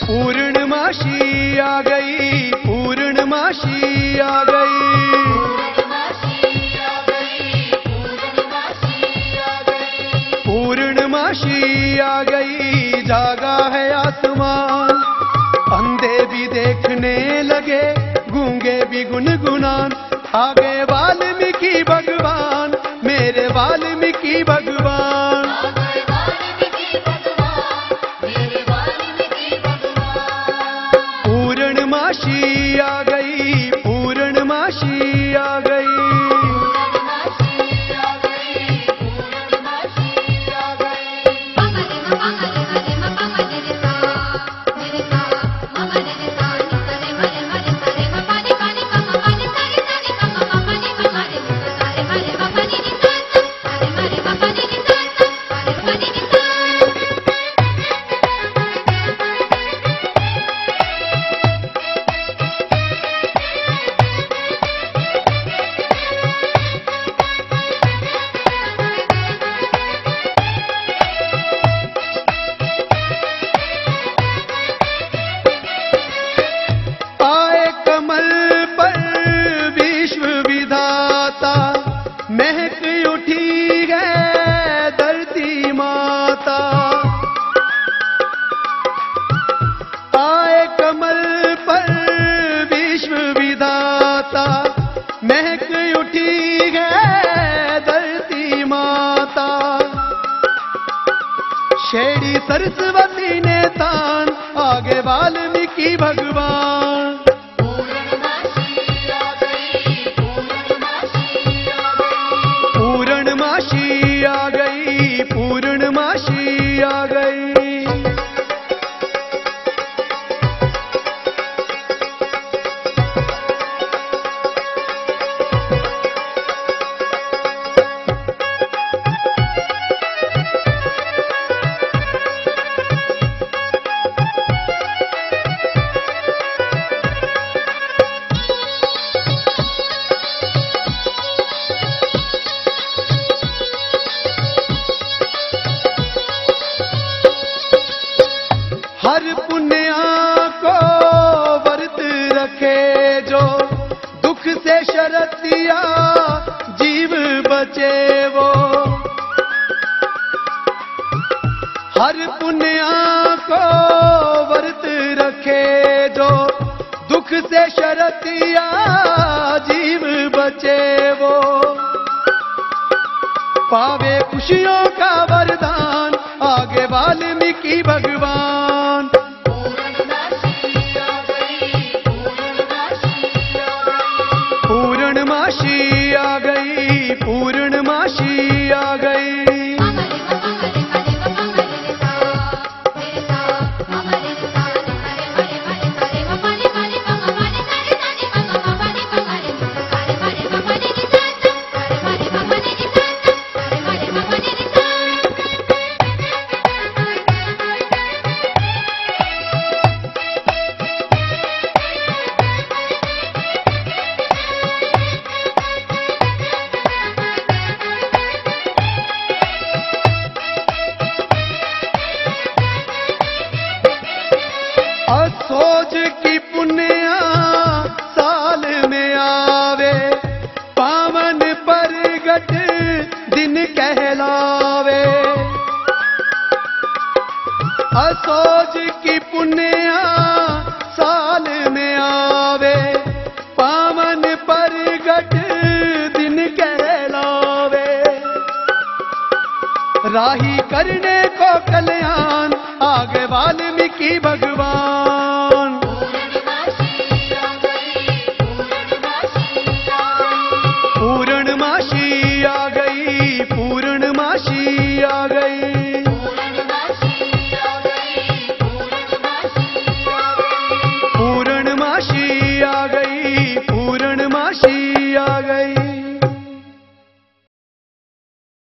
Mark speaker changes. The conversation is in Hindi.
Speaker 1: पूर्णमासी आ गई, पूर्णमासी आ गई, पूर्णमासी आ गई, जागा है आसमान, अंधे भी देखने लगे, गूंगे भी गुनगुनान, आगे वाल्मीकि भगवान, मेरे वाल्मीकि भगवान। पूर्णमासी आ गई, पूर्णमासी आ गई, महक उठी है धरती माता, आए कमल पर विश्व विधाता, महक उठी है धरती माता, शेरी सरस्वती ने तान, आगे वाल्मीकि भगवान। पूर्णमासी आ गई, पूर्णमासी आ गई, हर पुण्या को व्रत रखे जो, दुख से शरतिया जीव बचे वो, हर पुण्या को व्रत रखे जो, दुख से शरतिया जीव बचे वो, पावे खुशियों का वरदान, आगे वाल्मीकि भगवान। पूर्णमासी आ गई, पूर्णमासी आ गई, सोच की पुण्या साल में आवे, पावन परगट दिन कहलावे, असोज की पुण्या साल में आवे, पावन परगट दिन कहलावे, राही करने को कल्याण, आगे वाल्मीकि भगवान।